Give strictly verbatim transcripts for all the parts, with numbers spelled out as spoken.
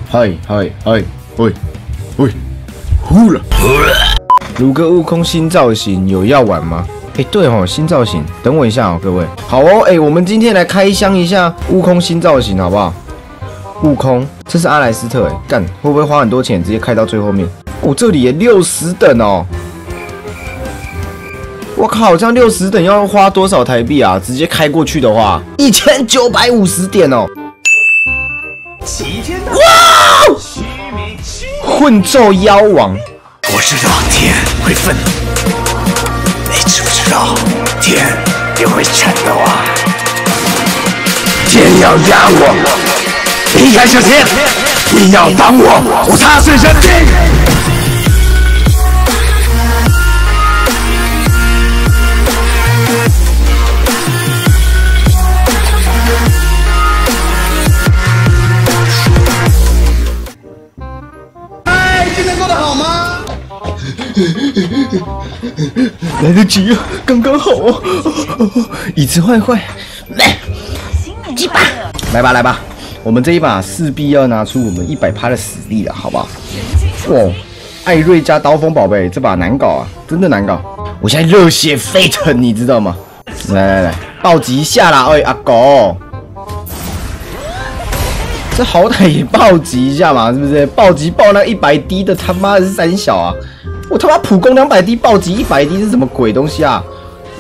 嗨嗨嗨，喂喂，呼了呼了。如个悟空新造型有要玩吗？哎、欸，对哦，新造型，等我一下哦，各位。好哦，哎、欸，我们今天来开箱一下悟空新造型，好不好？悟空，这是阿莱斯特，哎，干，会不会花很多钱直接开到最后面？哦，这里也六十等哦。我靠，这样六十等要花多少台币啊？直接开过去的话，一千九百五十点哦。 哇！混咒妖王， 我知道天会愤怒，你知不知道天也会颤抖啊？天要压我，离开这天，你要帮我，我踏碎人地。 来得及啊，刚刚好哦。椅子坏坏，来，几把，来吧来吧，我们这一把势必要拿出我们一百趴的实力了，好不好？哇，艾瑞加刀锋宝贝，这把难搞啊，真的难搞。我现在热血沸腾，你知道吗？来来来，暴击一下啦！哎，阿狗，这好歹也暴击一下嘛，是不是？暴击爆那一百滴的他妈的是三小啊！ 我他妈普攻两百滴，暴击一百滴是什么鬼东西啊？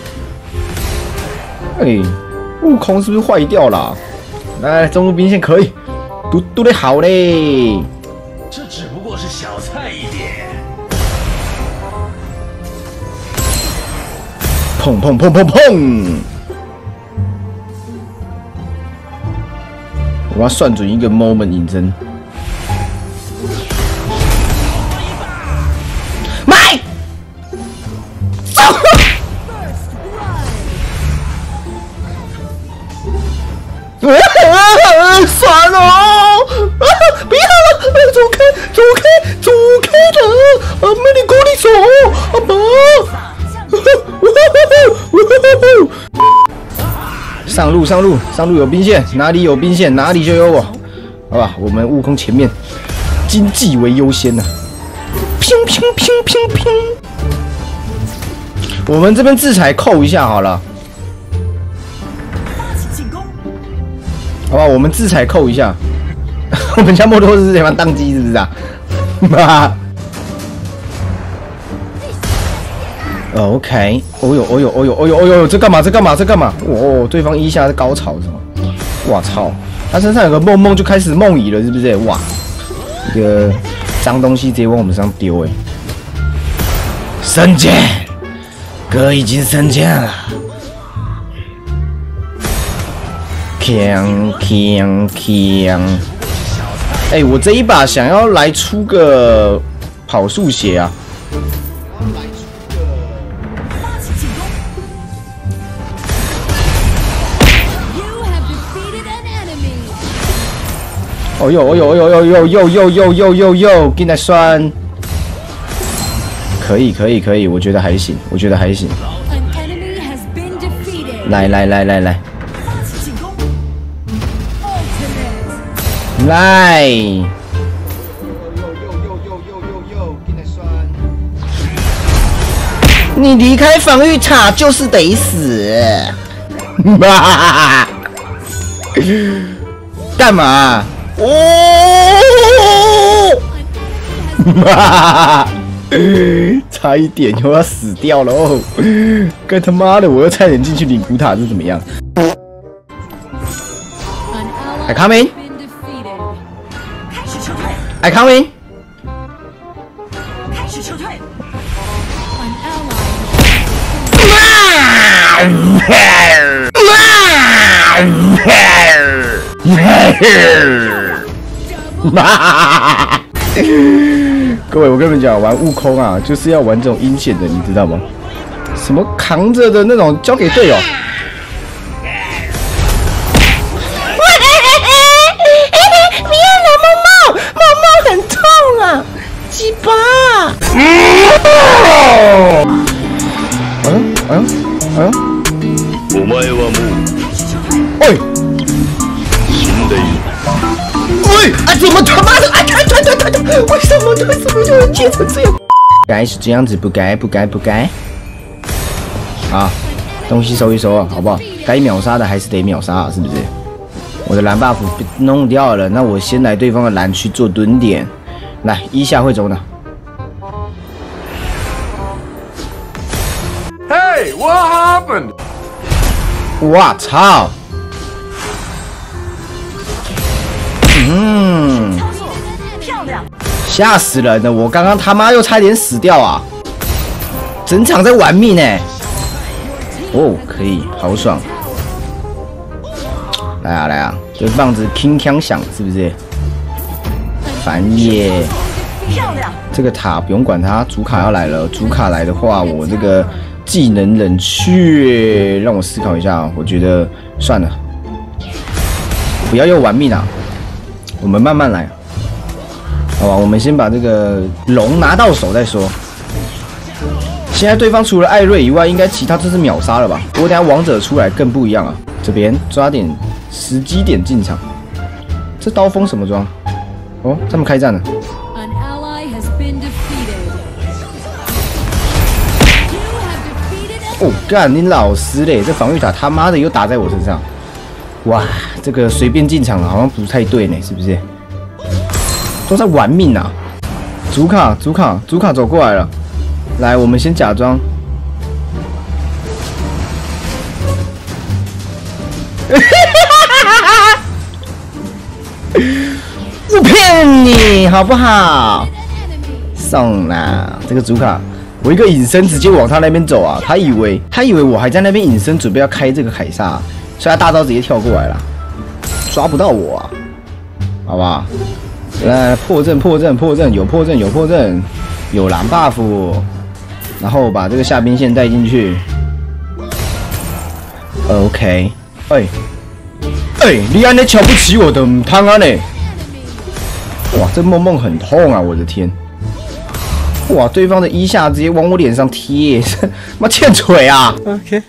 哎、欸，悟空是不是坏掉了、啊？来来，中路兵线可以，嘟嘟的好嘞。 这只不过是小菜一碟。 砰砰砰砰砰！我要算准一个 moment 引针。 算了、哦，啊！不要了，走开，走开，走开了！啊，没你跟你走，阿爸！上路，上路，上路有兵线，哪里有兵线，哪里就有我。好吧，我们悟空前面，经济为优先呐、啊！乒乒乒乒乒！我们这边制裁扣一下好了。 好吧，我们制裁扣一下。我们家摩托是什么宕机是不是啊？妈 ！OK， 哦呦哦呦哦呦哦呦哦呦，这干嘛？这干嘛？这干嘛？哦，对方一下是高潮是吗？我操，他身上有个梦梦就开始梦遗了，是不是？哇，这个脏东西直接往我们身上丢哎！升剑，哥已经升剑了。 锵锵锵！哎，我这一把想要来出个跑速鞋啊！哦呦哦呦哦呦呦呦呦呦呦呦呦呦！进来酸！可以可以可以，我觉得还行，我觉得还行。来来来来来！ 来！呦呦呦呦呦呦呦，进来酸！你离开防御塔就是得死！哈哈哈！干嘛？哦！哈哈哈！差一点又要死掉了哦！干他妈的，我又差点进去领古塔，是怎么样？I coming！ I coming。开始撤退。各位，我跟你们讲，玩悟空啊，就是要玩这种阴险的，你知道吗？什么扛着的那种，交给队友。 鸡巴！哎呦哎呦哎呦！お前はもう、おい、死んでいる。おい！ 啊，怎么他妈的啊！他他他他他，为什么为什么就会切成这样？该是这样子，不该不该不该。啊，东西收一收啊，好不好？该秒杀的还是得秒杀啊，是不是？我的蓝 buff 被弄掉了，那我先来对方的蓝区做蹲点，来一下会走呢。 Hey, what happened? 我操！嗯， 漂亮， 吓死人了！我刚刚他妈又差点死掉啊！整场在玩命呢、欸。哦，可以，好爽！来啊来啊，这棒子铿锵响，是不是？烦耶！ 漂亮， 这个塔不用管它，主卡要来了。主卡来的话，我这个。 技能冷却，让我思考一下。我觉得算了，不要又玩命啊！我们慢慢来，好吧？我们先把这个龙拿到手再说。现在对方除了艾瑞以外，应该其他都是秒杀了吧？我等下王者出来更不一样啊！这边抓点时机点进场。这刀锋什么装？哦，他们开战了。 哦，干你老师嘞！这防御塔他妈的又打在我身上，哇，这个随便进场好像不太对呢，是不是？都在玩命啊！主卡，主卡，主卡走过来了，来，我们先假装。我骗你好不好？送啦，这个主卡。 我一个隐身直接往他那边走啊！他以为他以为我还在那边隐身，准备要开这个凯撒，所以他大招直接跳过来了，抓不到我啊！好不好？来破阵破阵破阵，有破阵有破阵，有蓝 buff， 然后把这个下兵线带进去。OK， 哎哎，你安尼瞧不起我的汤啊呢？哇，这梦梦很痛啊！我的天！ 哇！对方的一下直接往我脸上贴，妈欠锤啊 ！OK。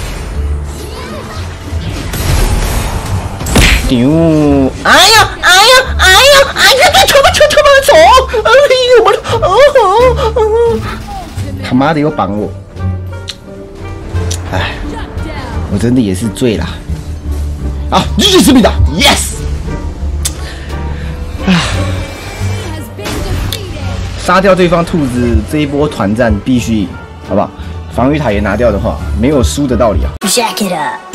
丢！哎呀！哎呀！哎呀！哎呀！别他妈他他妈走！哎呦我的！哦哦！他妈的又绑我！哎，我真的也是醉了。啊！继续吃米的 ，yes！ 啊！ 杀掉对方兔子，这一波团战必须，好不好？防御塔也拿掉的话，没有输的道理啊。 Jack it up。